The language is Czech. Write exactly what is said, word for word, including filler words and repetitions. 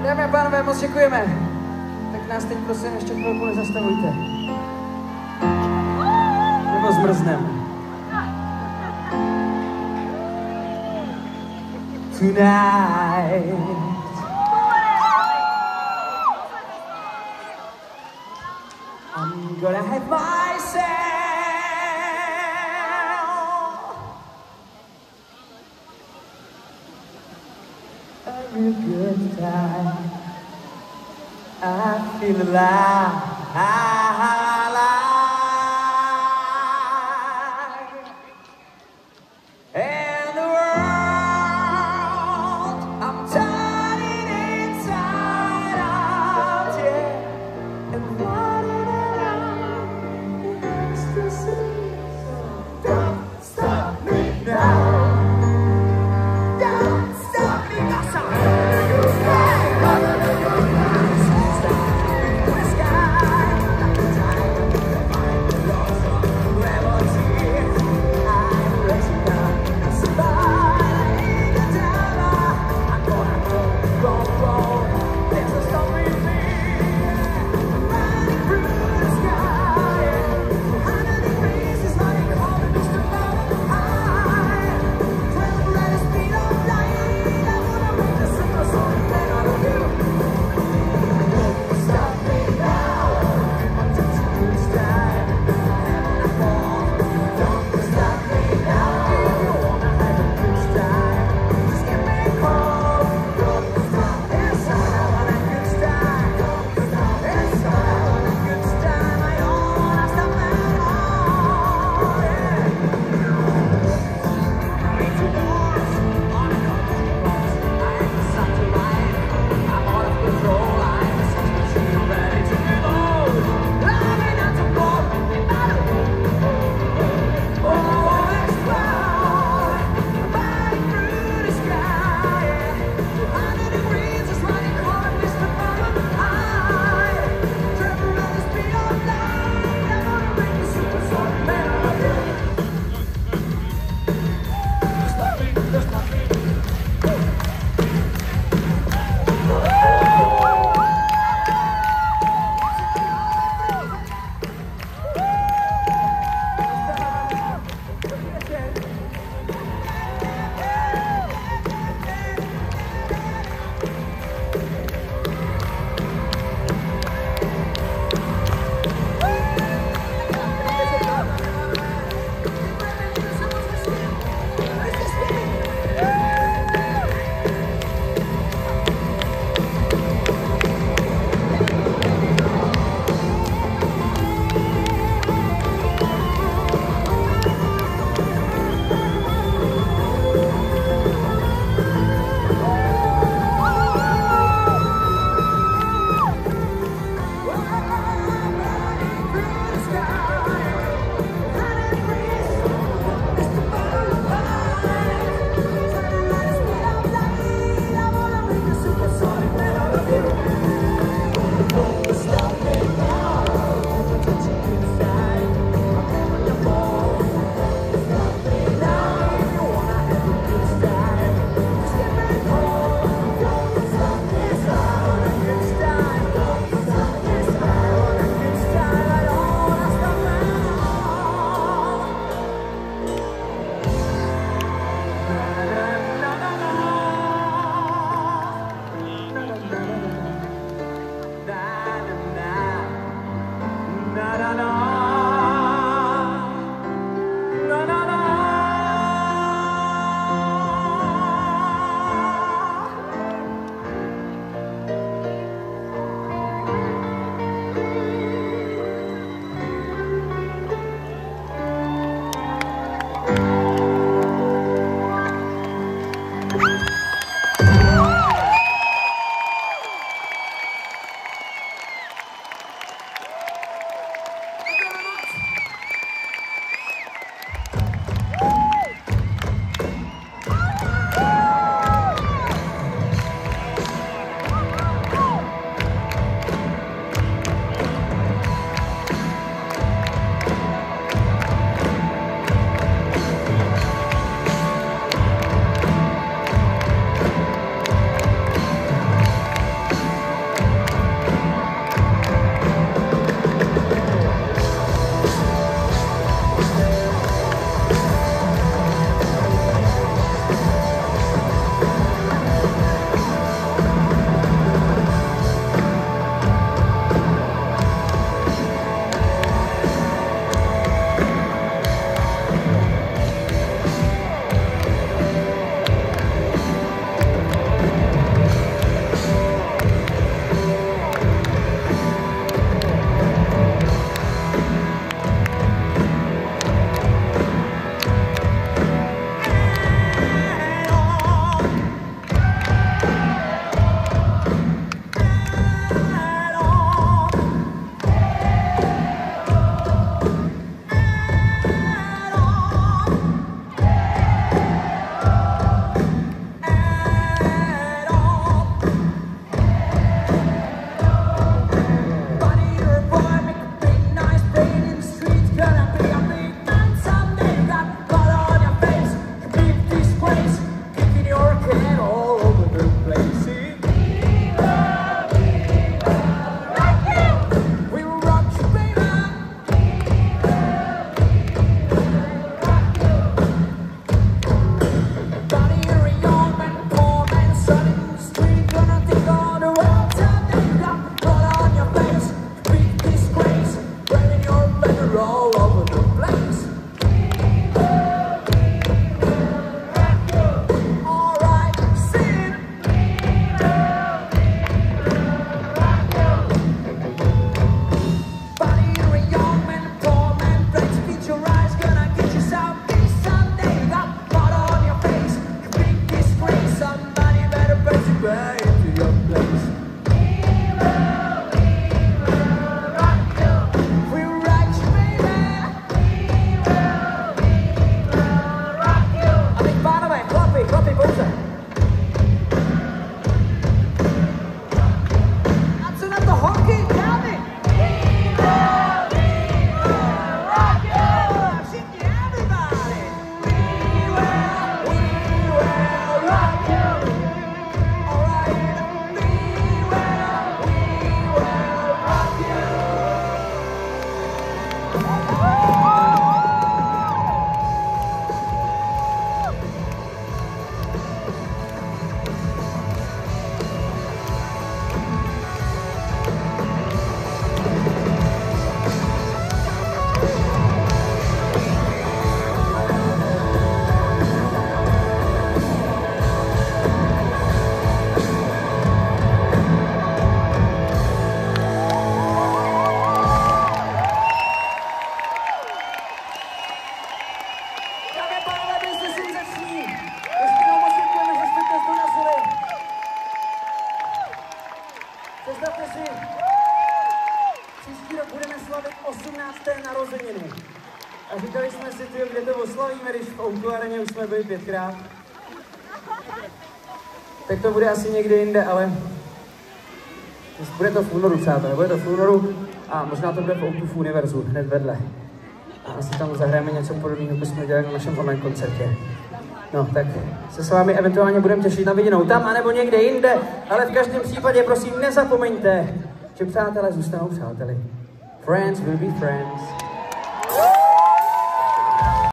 Dámy a pánové, moc děkujeme. Tak nás teď prosím ještě chvilku nezastavujte. Nebo zmrzneme. Tonight I'm gonna have myself a real good time. I feel alive, and the world I'm turning inside out, yeah, and running around in ecstasy. Don't stop me now. Don't stop me now. High. pódium, kde to oslavíme, když v Outu Areně už jsme byli pětkrát. Tak to bude asi někdy jinde, ale bude to v únoru, přátelé, bude to v únoru a možná to bude v Outu v Univerzu, hned vedle. A asi tam zahrajeme něco podobného, jako jsme dělali na našem online koncertě. No, tak se s vámi eventuálně budeme těšit na viděnou tam, anebo někde jinde, ale v každém případě, prosím, nezapomeňte, že přátelé zůstanou přáteli. Friends will be friends.